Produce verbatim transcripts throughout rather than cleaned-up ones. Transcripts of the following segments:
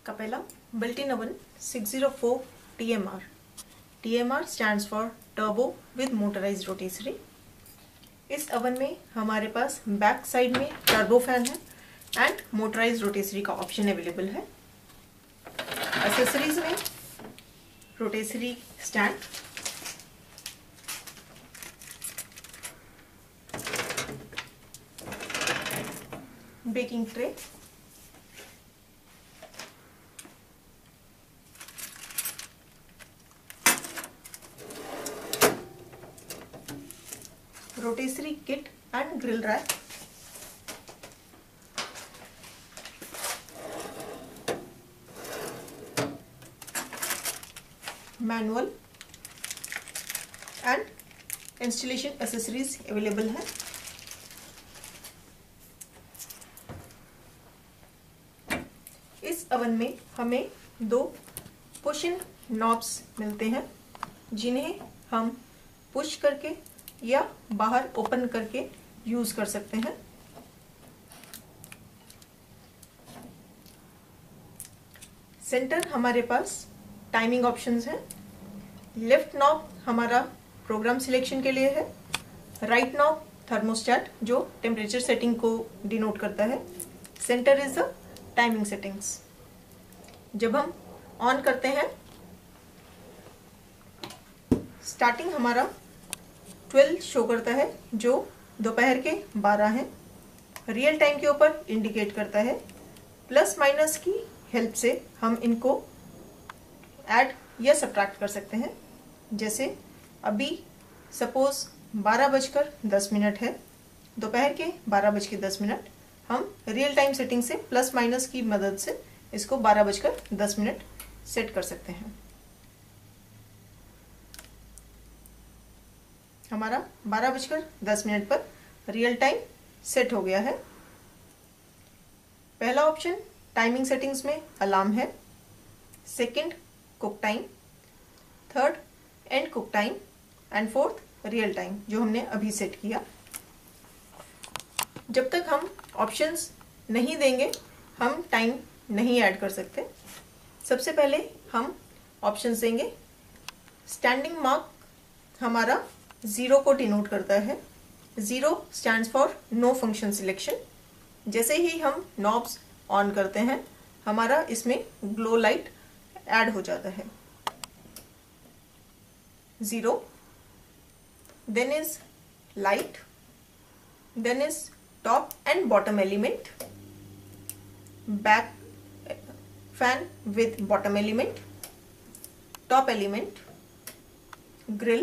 Capella built-in oven six oh four T M R. T M R stands for Turbo with Motorized Rotisserie. इस oven में हमारे पास back side में turbo fan है and motorise rotisserie का option available है. Accessories में rotisserie stand, baking tray, rotisserie kit and grill rack, manual and installation accessories available है. इस अवन में हमें दो पुश इन नॉब्स मिलते हैं जिन्हें हम पुश करके या बाहर ओपन करके यूज कर सकते हैं. सेंटर हमारे पास टाइमिंग ऑप्शंस हैं. लेफ्ट नॉब हमारा प्रोग्राम सिलेक्शन के लिए है. राइट नॉब थर्मोस्टेट जो टेम्परेचर सेटिंग को डिनोट करता है. Centre is the timing settings. जब हम ऑन करते हैं स्टार्टिंग हमारा ट्वेल्व शो करता है जो दोपहर के बारह है. रियल टाइम के ऊपर इंडिकेट करता है. प्लस माइनस की हेल्प से हम इनको ऐड या सब्ट्रैक्ट कर सकते हैं. जैसे अभी सपोज बारह बजकर दस मिनट है, दोपहर के बारह बज के दस मिनट, हम रियल टाइम सेटिंग से प्लस माइनस की मदद से इसको बारह बजकर दस मिनट सेट कर सकते हैं. हमारा बारह बजकर दस मिनट पर रियल टाइम सेट हो गया है. पहला ऑप्शन टाइमिंग सेटिंग्स में अलार्म है. Second cook time, third end cook time and fourth real time जो हमने अभी सेट किया. जब तक हम ऑप्शंस नहीं देंगे हम टाइम नहीं ऐड कर सकते. सबसे पहले हम ऑप्शंस देंगे. स्टैंडिंग मार्क हमारा जीरो को डिनोट करता है. Zero stands for no function selection. जैसे ही हम नॉब्स ऑन करते हैं हमारा इसमें ग्लो लाइट ऐड हो जाता है. Zero, then is light, then is top and bottom element, back fan with bottom element, top element, grill,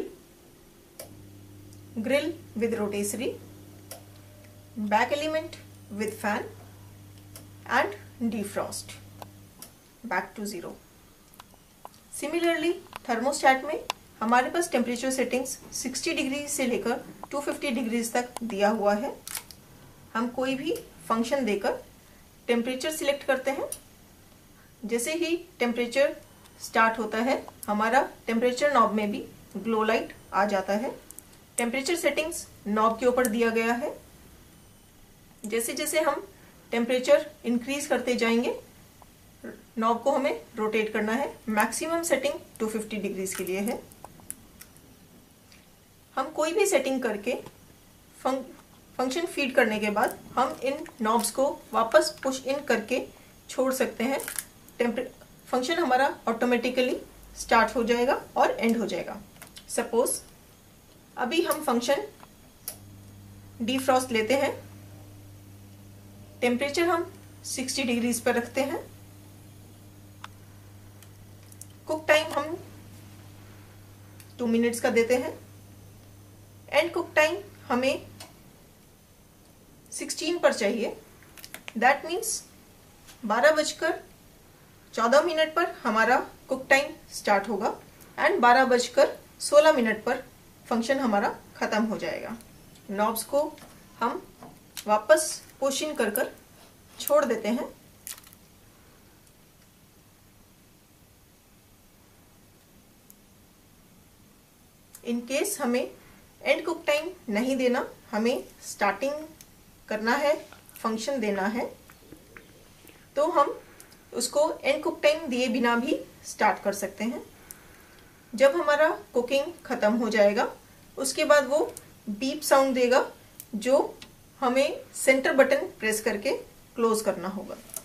grill with rotisserie, back element with fan and defrost back to zero. Similarly thermostat में हमारे पास temperature settings साठ degree से लेकर दो सौ पचास degree तक दिया हुआ है. हम कोई भी फंक्शन देकर टेम्परेचर सिलेक्ट करते हैं. जैसे ही टेम्परेचर स्टार्ट होता है हमारा टेम्परेचर नॉब में भी ग्लो लाइट आ जाता है. टेम्परेचर सेटिंग्स नॉब के ऊपर दिया गया है. जैसे जैसे हम टेम्परेचर इंक्रीज करते जाएंगे नॉब को हमें रोटेट करना है. मैक्सिमम सेटिंग दो सौ पचास डिग्री के लिए है. हम कोई भी सेटिंग करके फंक्शन फीड करने के बाद हम इन नॉब्स को वापस पुश इन करके छोड़ सकते हैं. फंक्शन हमारा ऑटोमेटिकली स्टार्ट हो जाएगा और एंड हो जाएगा. सपोज अभी हम फंक्शन डीफ्रॉस्ट लेते हैं. टेम्परेचर हम साठ डिग्री पर रखते हैं. कुक टाइम हम टू मिनट्स का देते हैं. एंड कुक टाइम हमें सोलह पर चाहिए. दैट मीन्स बारह बजकर चौदह मिनट पर हमारा कुक टाइम स्टार्ट होगा एंड बारह बजकर सोलह मिनट पर फंक्शन हमारा खत्म हो जाएगा. नॉब्स को हम वापस पुश इन कर कर छोड़ देते हैं. इन केस हमें एंड कुक टाइम नहीं देना, हमें स्टार्टिंग करना है, फंक्शन देना है, तो हम उसको एंड कुक टाइम दिए बिना भी स्टार्ट कर सकते हैं। जब हमारा कुकिंग खत्म हो जाएगा उसके बाद वो बीप साउंड देगा, जो हमें सेंटर बटन प्रेस करके क्लोज करना होगा।